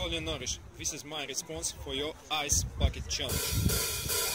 Colin Norris. This is my response for your ice bucket challenge.